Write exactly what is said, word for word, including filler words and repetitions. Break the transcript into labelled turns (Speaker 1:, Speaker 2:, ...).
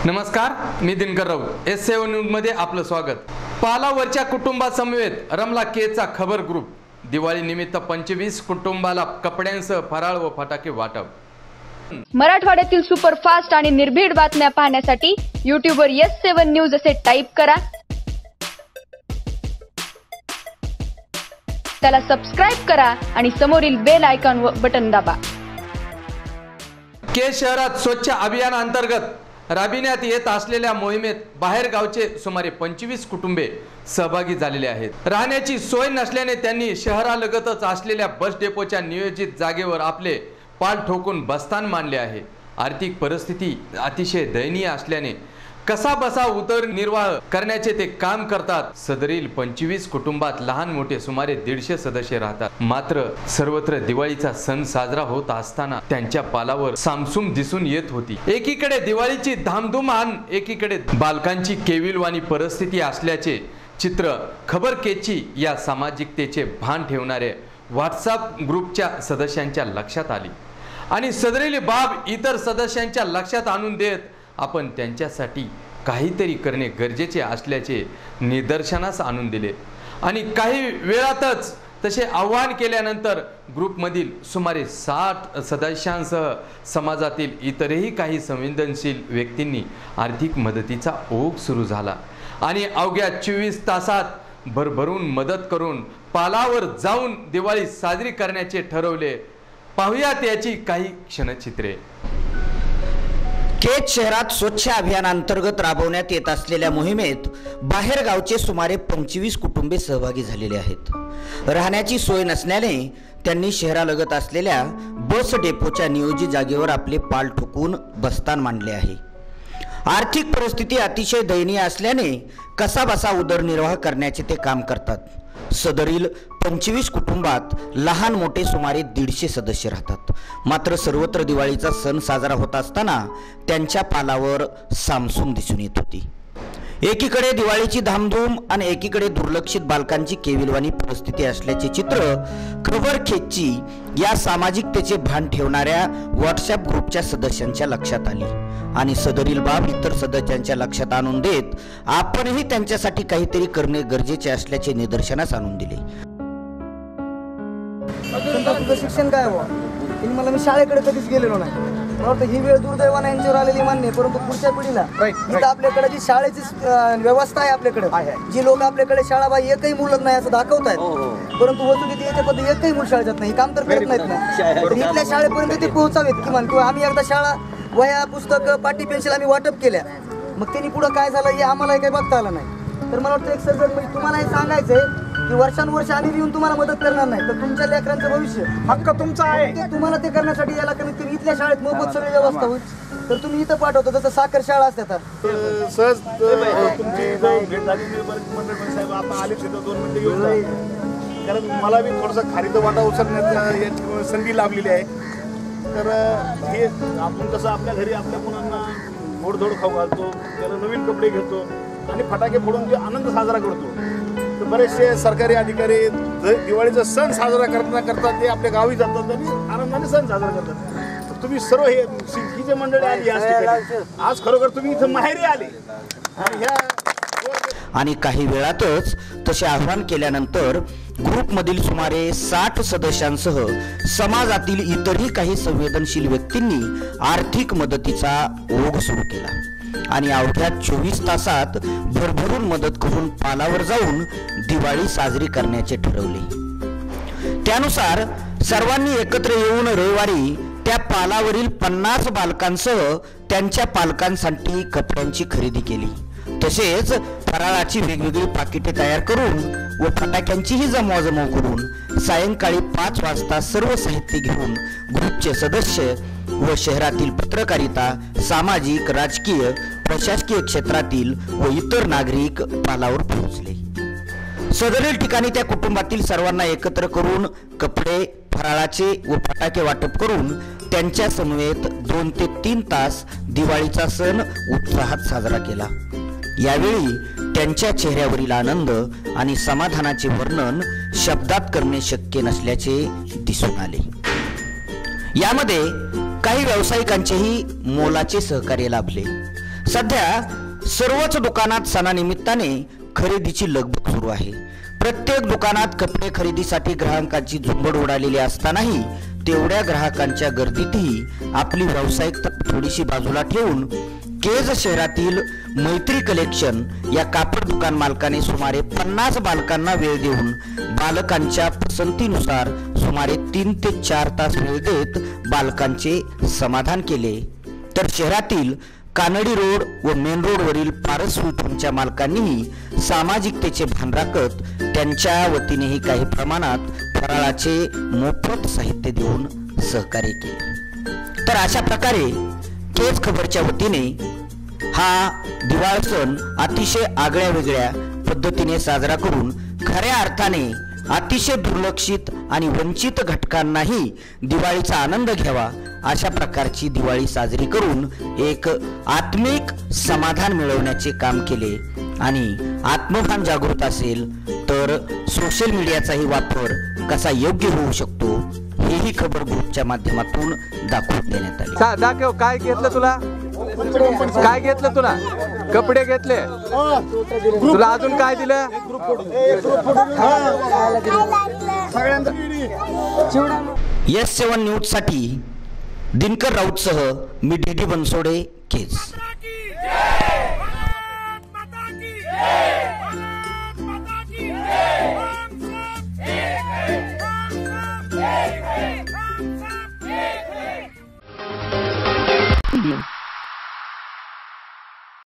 Speaker 1: नमस्कार, मी Dinkar Raut. S seven news मध्ये आपलं स्वागत. पालावरच्या कुटुंबासमवेत रमला केचा खबर ग्रुप. दिवाळी निमित्त पंचवीस कुटुंबाला कपड्यांसह फराळ व फटाके वाटप.
Speaker 2: मराठवाड्यातील सुपरफास्ट आणि निर्भीड बातम्या पाहण्यासाठी YouTube वर एस सेवन न्यूज असे टाइप करा. त्याला सबस्क्राइब करा आणि समोरील बेल आयकॉन व बटन दाबा.
Speaker 1: केज शहरात स्वच्छ अभियानांतर्गत राबविण्यात येत असलेल्या मोहिमेत बाहेर गावचे सुमारे पंचवीस कुटुंबे सहभागी झालेले आहेत. राहण्याची सोय नसल्याने त्यांनी शहरालगतच असलेल्या बस डेपोच्या नियोजित जागेवर आपले पाल ठोकून बस्तान मांडले आहे. आर्थिक परिस्थिती अतिशय दयनीय असल्याने कसा बसा उदरनिर्वाह करण्याचे ते काम करतात. सदरील पंचवीस कुटुंबात लहान मोठे सुमारे दीडशे सदस्य राहतात. मात्र सर्वत्र दिवाळीचा सण साजरा होत असताना त्यांच्या पालावर सामसूम दिसून येत होती. एकीकडे दिवाळीची धामधूम आणि एकीकडे बालकांची केविलवाणी परिस्थिती असल्याचे चित्र खबर केची या सामाजिकतेचे भान ठेवणाऱ्या व्हॉट्सअप ग्रुपच्या सदस्यांच्या लक्षात आली आणि सदरील बाब इतर सदस्यांच्या लक्षात आणून देत आपण त्यांच्यासाठी काहीतरी करणे गरजेचे असल्याचे निदर्शनास आणून दिले आणि काही वेळातच तसे आवाहन केल्यानंतर ग्रुपमधील सुमारे साठ सदस्यांसह समाजातील इतरही काही संवेदनशील व्यक्तींनी आर्थिक मदतीचा ओघ सुरू झाला आणि अवघ्या चोवीस तासात भरभरून मदत करून पालावर जाऊन दिवाळी साजरी करण्याचे ठरवले. पाहुयात याची काही क्षणचित्रे.
Speaker 3: केज शहरात स्वच्छ अभियानांतर्गत राबवण्यात येत असलेल्या मोहिमेत बाहेर गावचे सुमारे पंचवीस कुटुंबे सहभागी झालेले आहेत. राहण्याची सोय नसल्याने त्यांनी शहरालगत असलेल्या बस डेपोच्या नियोजित जागेवर आपले पाल ठोकून बस्तान मांडले आहे. आर्थिक परिस्थिती अतिशय दयनीय असल्याने कसाबसा उदरनिर्वाह करण्याचे ते काम करतात. सदरील पंचवीस कुटुंबात लहान मोठे सुमारे दीडशे सदस्य राहतात. मात्र सर्वत्र दिवाळीचा सण साजरा होत असताना त्यांच्या पालावर सामसूम दिसून येत होती. एकीकडे दिवाळीची धामधूम आणि एकीकडे दुर्लक्षित बालकांची केविलवाणी परिस्थिती असल्याचे चित्र खबर केची या सामाजिकतेचे भान ठेवणाऱ्या व्हॉट्सअप ग्रुपच्या सदस्यांच्या लक्षात आली आणि सदरील बाब इतर सदस्यांच्या लक्षात आणून देत आपणही त्यांच्यासाठी काहीतरी करणे गरजेचे असल्याचे निदर्शनास आणून दिले.
Speaker 4: तुझं शिक्षण काय व्हा मला मी शाळेकडे कधीच गेलेलो नाही. मला वाटतं ही वेळ दुर्दैवाने यांच्यावर आलेली मान्य, परंतु पुढच्या पिढीला इथं आपल्याकडे जी शाळेची व्यवस्था आहे, आपल्याकडे जी लोक आपल्याकडे शाळाबाई एकही मुलं नाही असं दाखवत आहेत, परंतु वस्तुस्थिती याच्या पद्धती एकही मुलं शाळेत जात नाही, काम तर करत नाहीत ना. इथल्या शाळेपर्यंत ते पोहोचावेत किमान, किंवा आम्ही एकदा शाळा वह्या पुस्तकं पाटी पेन्सिल आम्ही वाटप केल्या, मग त्यांनी पुढं काय झालं हे आम्हाला काही बघता आलं नाही. तर मला वाटतं एक सर्जन म्हणजे तुम्हाला हे सांगायचंय की वर्षानुवर्ष आम्ही येऊन तुम्हाला मदत करणार नाही, तर तुमच्या लेकरांचं भविष्य हक्क तुमचा आहे. तुम्हाला ते करण्यासाठी याला कमीत कमी इथल्या शाळेत मोफत सगळी व्यवस्था होईल, तर तुम्ही इथं पाठवतो जसं साखर शाळा असते. तर
Speaker 5: सहज तुमची भेट झाली मंडळ साहेब आता आले तिथं दोन मिनिटं घेऊन जा, कारण मला बी थोडंसं खारीचं वाटा उचलण्याची संधी लाभलेली आहे. तर हे आपण कसं आपल्या घरी आपल्या मुलांना गोडधोड खाऊ घालतो, त्याला नवीन कपडे घेतो आणि फटाके फोडून जे आनंद साजरा करतो, तर बरेचसे सरकारी अधिकारी दिवाळीचा सण साजरा करता करता ते आपल्या गावी जातात आणि आनंदाने सण साजरा करतात. तर तुम्ही सर्व हे शिक्षकीचे मंडळी आली आज, खरोखर तुम्ही इथं माहेरी आले आणि ह्या
Speaker 3: आणि काही वेळातच तसे आवाहन केल्यानंतर ग्रुपमधील सुमारे साठ सदस्यांसह समाजातील इतरही काही संवेदनशील व्यक्तींनी आर्थिक मदतीचा ओघ सुरू केला आणि अवघ्या चोवीस तासात भरभरून मदत करून पालावर जाऊन दिवाळी साजरी करण्याचे ठरवले. त्यानुसार सर्वांनी एकत्र येऊन रविवारी त्या पालावरील पन्नास बालकांसह त्यांच्या पालकांसाठी कपड्यांची खरेदी केली. तसेच फराळाची वेगवेगळी पाकिटे तयार करून व फटाक्यांचीही जमवाजमव करून सायंकाळी पाच वाजता सर्व साहित्य घेऊन ग्रुपचे सदस्य व शहरातील पत्रकारिता, सामाजिक, राजकीय, प्रशासकीय क्षेत्रातील व इतर नागरिक पालावर पोहोचले. सदरील ठिकाणी त्या कुटुंबातील सर्वांना एकत्र करून कपडे, फराळाचे व फटाके वाटप करून त्यांच्या समवेत दोन ते तीन तास दिवाळीचा सण उत्साहात साजरा केला. यावेळी त्यांच्या चेहऱ्यावरील आनंद आणि समाधानाचे वर्णन शब्दात करणे शक्य नसल्याचे दिसून आले. यामध्ये काही व्यावसायिकांचेही मोलाचे सहकार्य लाभले. सध्या सर्वच दुकानात सणानिमित्ताने खरेदीची लगबग सुरू आहे. प्रत्येक दुकानात कपडे खरेदीसाठी ग्राहकांची झुंबड उडालेली असतानाही तेवढ्या ग्राहकांच्या गर्दीतही आपली व्यावसायिकता थोडीशी बाजूला ठेवून केज शहरातील मैत्री कलेक्शन या कापड दुकान मालकाने सुमारे पन्नास बालकांना वेळ देऊन बालकांच्या पसंतीनुसार सुमारे तीन ते चार तास वेळ देत बालकांचे समाधान केले. तर शहरातील कानडी रोड व मेन रोडवरील पारस स्वीट होमच्या मालकांनीही सामाजिकतेचे भान राखत त्यांच्या वतीनेही काही प्रमाणात फराळाचे मोफत साहित्य देऊन सहकार्य केले. तर अशा प्रकारे केज खबरच्या वतीने हा दिवाळ सण अतिशय आगळ्या वेगळ्या पद्धतीने साजरा करून खऱ्या अर्थाने अतिशय दुर्लक्षित आणि वंचित घटकांनाही दिवाळीचा आनंद घ्यावा अशा प्रकारची दिवाळी साजरी करून एक आत्मिक समाधान मिळवण्याचे काम केले. आणि आत्मभान जागृत असेल तर सोशल मीडियाचाही वापर कसा योग्य होऊ शकतो हेही खबर ग्रुपच्या माध्यमातून दाखवून देण्यात आले.
Speaker 1: का दाखव काय घेतलं तुला, काय घेतलं तुला, कपडे घेतले तुला, अजून काय दिलं,
Speaker 3: एस सेवन न्यूज साठी दिनकर राऊत सह मी D D Bansode Kej.
Speaker 2: Media.